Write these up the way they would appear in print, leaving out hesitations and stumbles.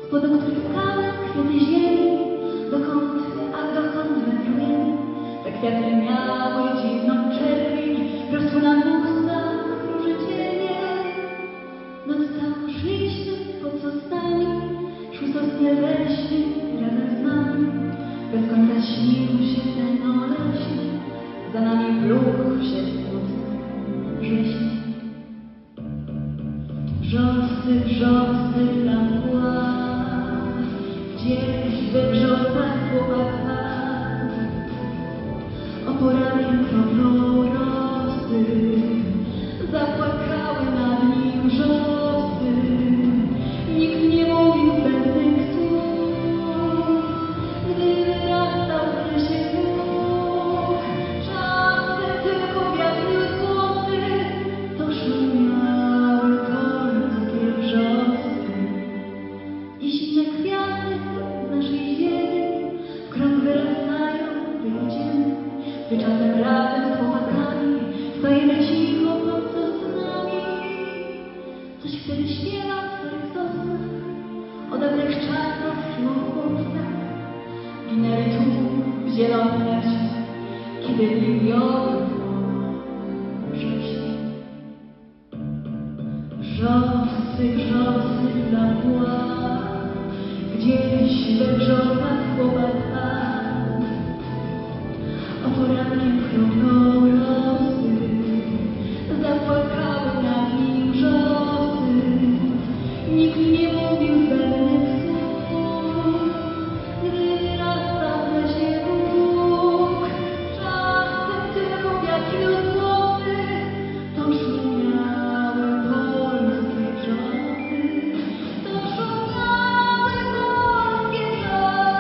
pod ostrych skałek kwiaty ziemi, dokąd wędrujemy, te kwiaty miały dziwną czerwień, rosły na ustach róże cienie. Noc całą szliśmy pod sosnami, szły sosnie leśnie razem z nami, bez końca śnił się ten o lesie, za nami wlókł się smutny wrześń. Wrzosy dla mgła, gdzieś we wrzosach chłopak padł, o poraniem kroplą rosy, zapłakały nad nim wrzosy. Nikt nie mówił zbędnych słów, gdy wyrastał w lesie Bóg. Czasem tylko wiatr niósł głosy, to szumiały polskie wrzosy. Jeśli te kwiaty z naszej ziemi w krąg wyrastają, wyjdziemy, gdy czasem razem z chłopakami stajemy cicho pod sosnami. Coś wtedy śpiewa w twoich sosnach, o dawnych czasach i o chłopcach. Ginęli tu w zielonym lesie, kiedy liniowy wrześni. Wrzosy dla mgła, gdzieś we wrzosach chłopak padł, o porankiem kroplą rosy, zapłakały nad nim wrzosy. Nikt nie mówił zbędnych słów, gdy wyrastał w lesie Bóg. Czasem tylko wiatr niósł głosy, to szumiały polskie wrzosy, to szumiały polskie wrzosy.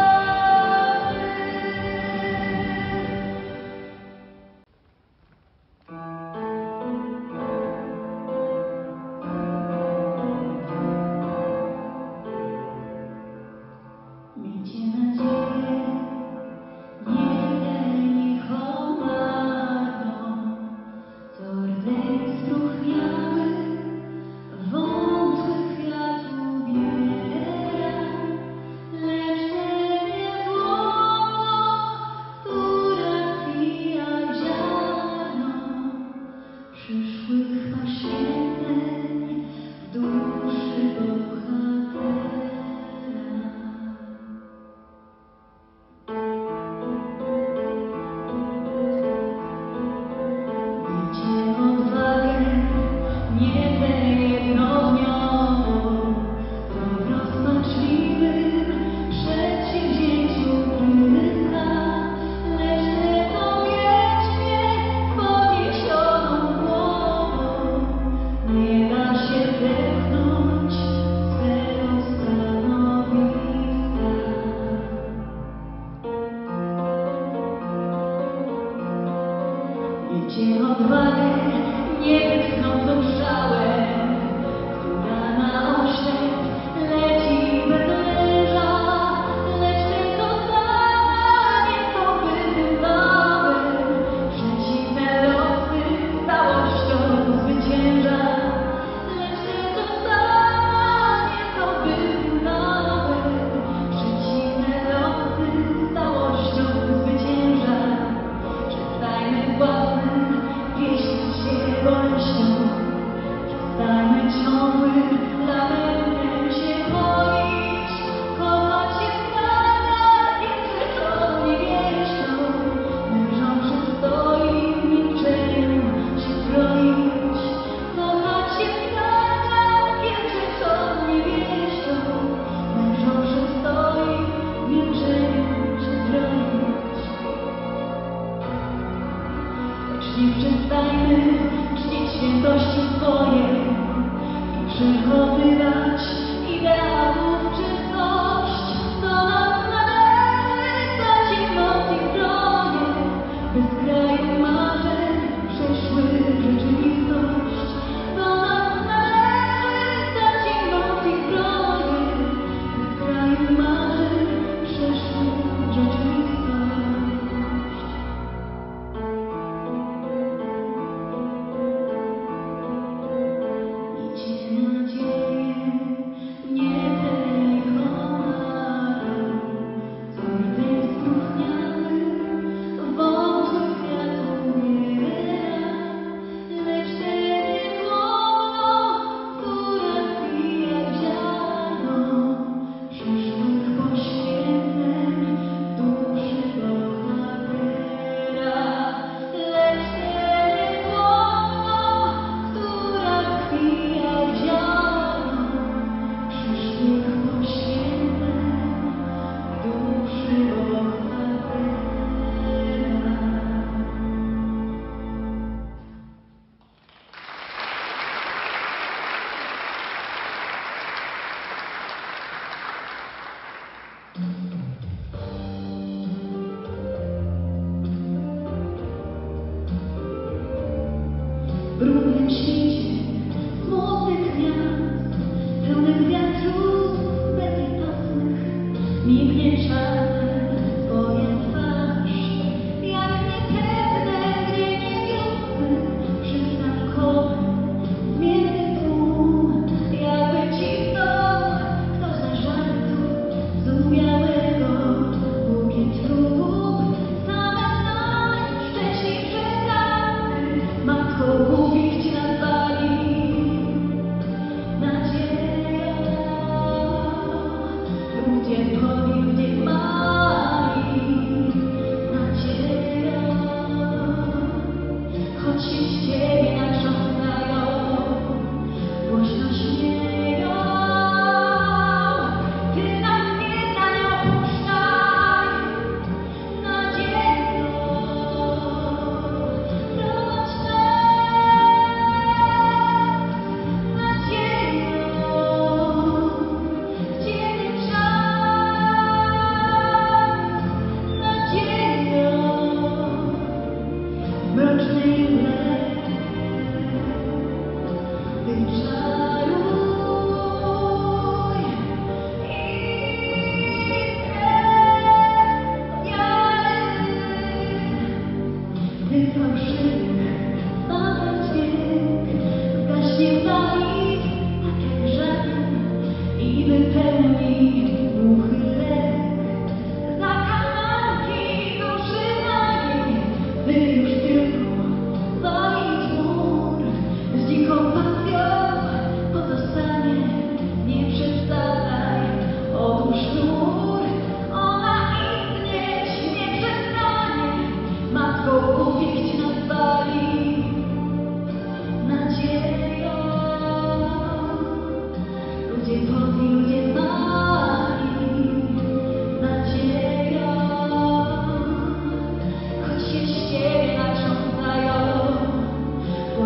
Miejcie nadzieję, nie niechą marną, co rdzeń spróchniały, wątły kwiat ubiera, lecz nie złoto, która wpija ziarno przyszłych poświęceń w duszy bohatera. Miejcie odwagę, nie tę jednodniową, co w rozpaczliwym przedsięwzięciu bryka, lecz tę, co wiecznie z podniesioną głową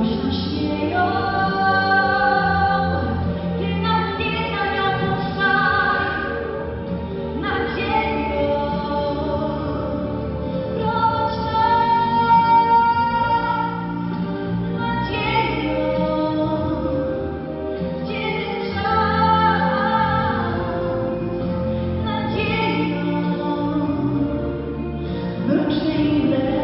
głośno śmieją. Ty nas nie zamiatasz nadzieją. Prowadź nas nadzieją. Gdzie ten czas nadzieją. Mrocznej mgle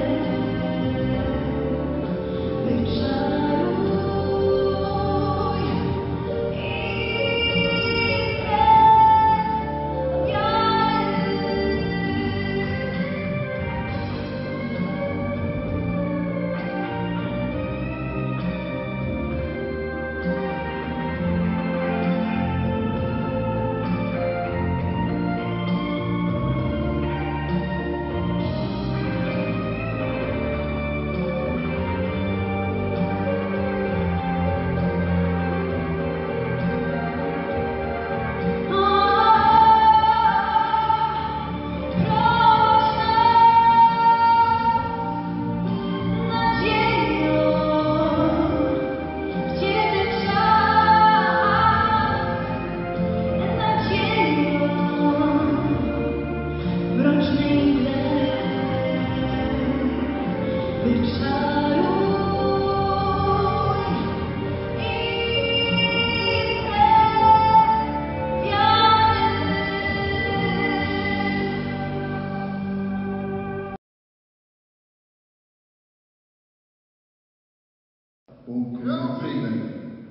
Punkt kulminacyjny.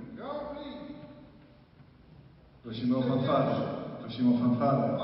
Prosimy o fanfarę. Prosimy o fanfarę.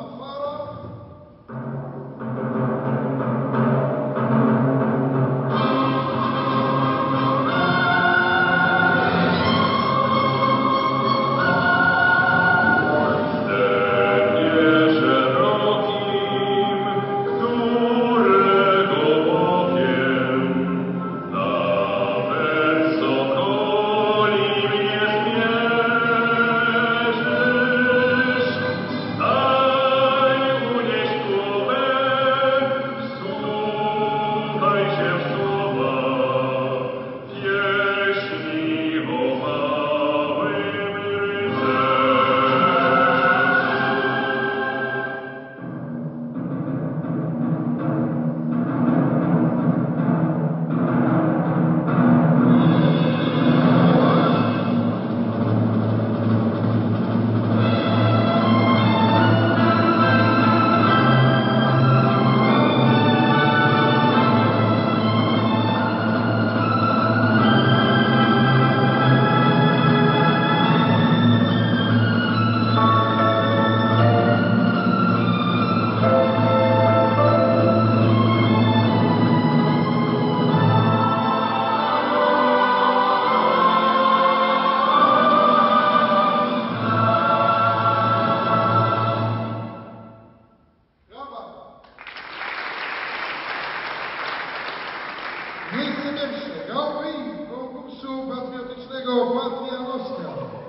Miejsce pierwsze. Grand Prix konkursu patriotycznego Patrianowska.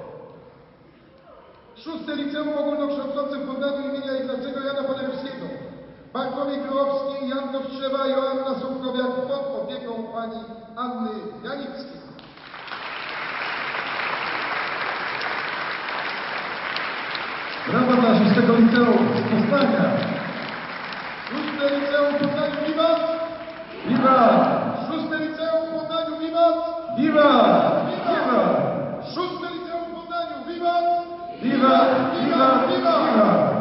6. Liceum Ogólnokształcące w Poznaniu imienia Ignacego Jana Paderewskiego. Bartłomiej Królowski, Jan Kostrzewa, Joanna Sobkowiak pod opieką pani Anny Janickiej. Brawa dla 6. Liceum z Poznania. 6. Liceum w Poznaniu, wiwat! Wiwat! 6. Liceum w Poznaniu, wiwat! Wiwat! Wiwat! 6. Liceum w Poznaniu, wiwat! Wiwat! Wiwat! Wiwat!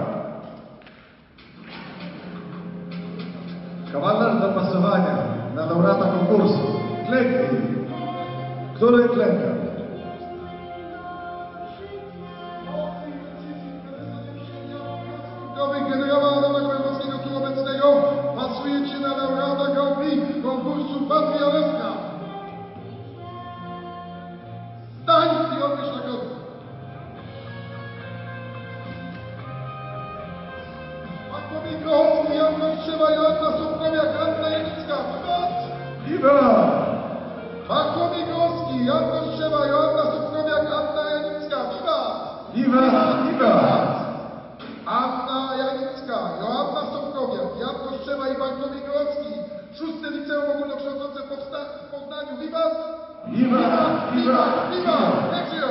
Kawaler dopasowania na laureata konkursu. Klęknij. Który klęka? Generała Adama Głębowskiego tu obecnego pasujecie na laureata Grand Prix konkursu Patrianowska. Stań i odbierz nagrodę. Bartłomiej Grochowski, Jan Kostrzewa, Joanna Sobkowiak, Anna Janicka. Wiwat! Wiwat! Bartłomiej Grochowski, Jan Kostrzewa, Joanna Sobkowiak, Anna Janicka. Wiwat! Wiwat! Wiwat! Anna Janicka, Joanna Sobkowiak, Jan Kostrzewa i Bartłomiej Grochowski. 6. Liceum Ogólnokształcące w Poznaniu. Wiwat! Wiwa! Wiwa! Wiwa! Jak żyją?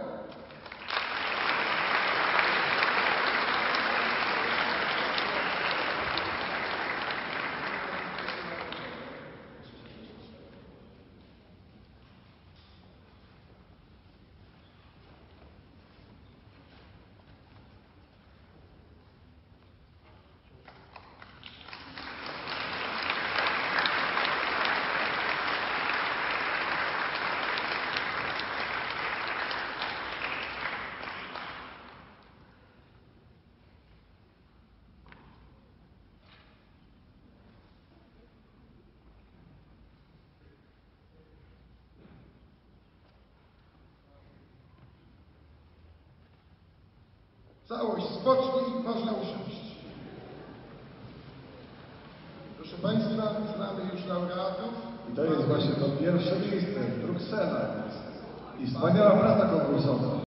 Całość spocznij, można usiąść. Proszę Państwa, znamy już laureatów. I to jest właśnie to pierwsze miejsce, Bruksela. I wspaniała praca konkursowa.